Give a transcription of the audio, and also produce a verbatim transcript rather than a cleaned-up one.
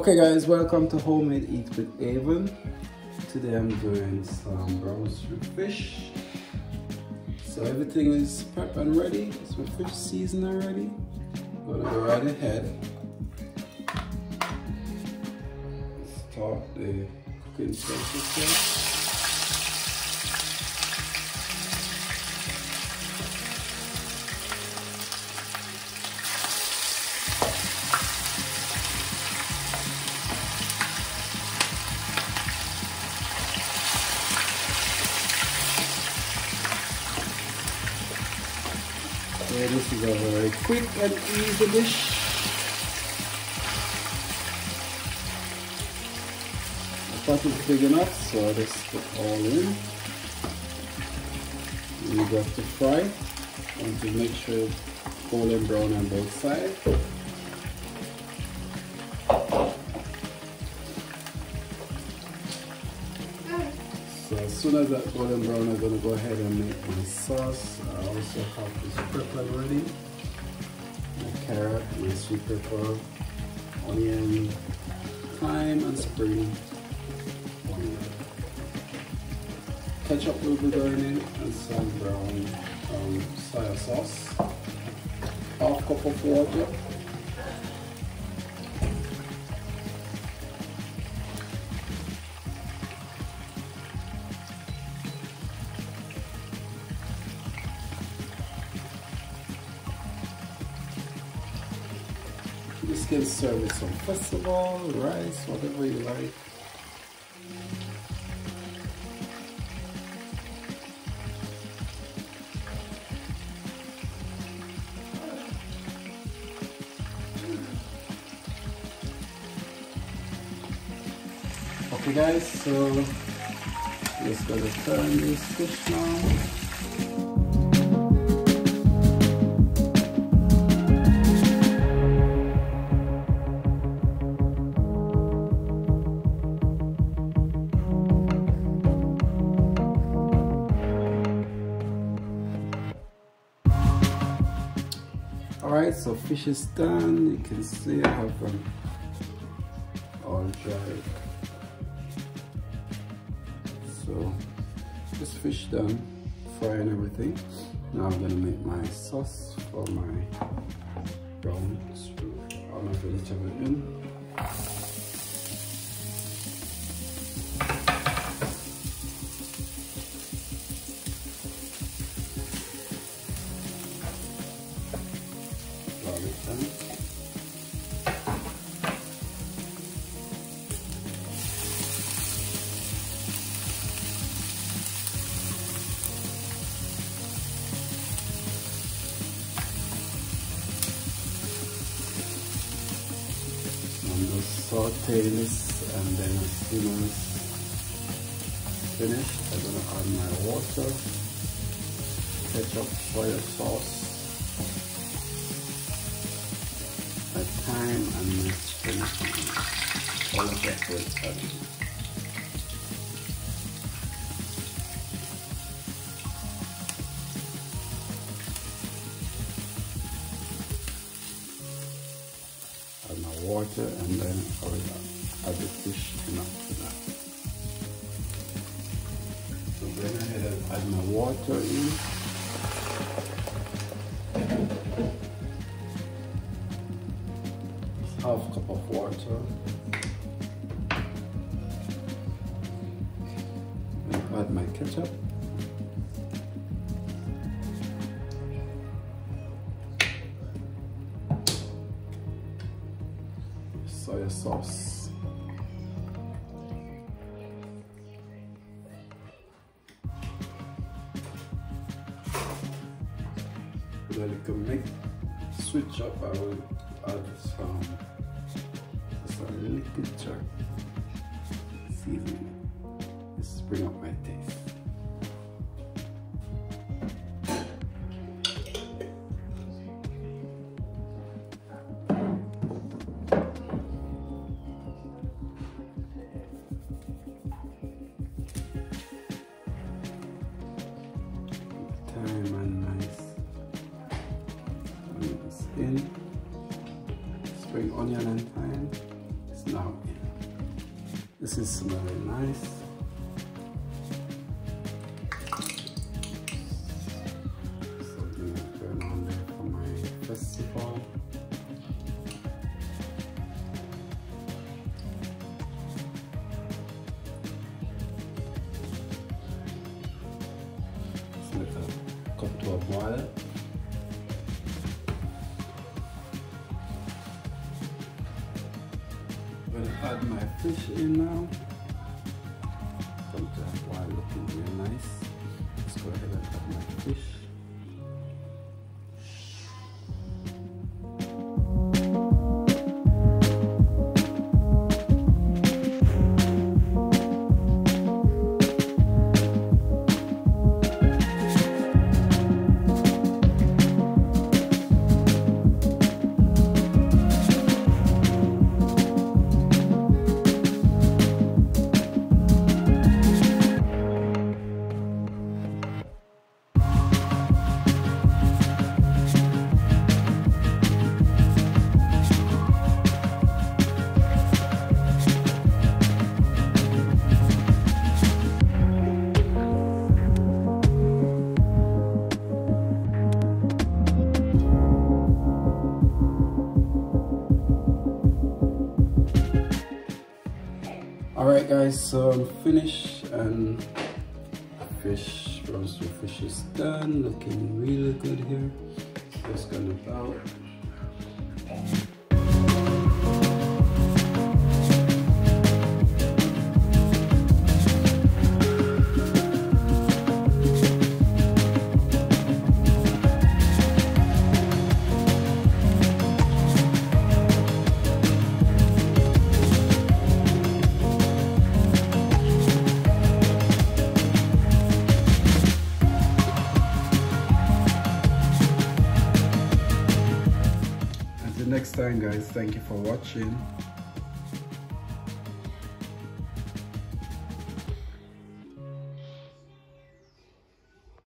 Okay guys, welcome to Homemade Eat with Avon. Today I'm doing some brown strip fish. So everything is prepped and ready. It's my fish season already. I'm gonna go right ahead. Start the cooking process here. Yeah, this is a very quick and easy dish. The pot is big enough, so I just put all in. You got to fry. Want to make sure it's golden brown on both sides. So as soon as that golden brown, I'm gonna go ahead and make my sauce. I also have this pepper ready. My carrot, my sweet pepper, onion, thyme, and spring onion. Ketchup will be going in, and some brown um, soy sauce. Half cup of water. This can serve with some vegetable, rice, whatever you like. Okay guys, so just gonna turn this fish now. Alright, so fish is done. You can see I have them all dried. So this fish done, frying everything. Now I'm gonna make my sauce for my brown stew. All my vegetable in. I'm just sauteing this, and then as soon as it's finished, I'm gonna add my water, ketchup, soy sauce, my thyme, and my spring onion. All of that will add. My water, and then I will add the fish in after that. So then I ahead and add my water in. It's half cup of water. And add my ketchup. Soy sauce. Let it make switch up. I will add some some liquid char seasoning. Just bring up my taste. Thyme and nice in spring onion and thyme. It's now This is smelling nice. Something is going on there for my festival. Let's let that come to a boil. I'm going to add my fish in now. Come to a boil, looking real nice. Let's go ahead and add my fish. Alright guys, so I'm finished and fish, roasted fish is done, looking really good here. Just gonna bow. Next time guys, thank you for watching.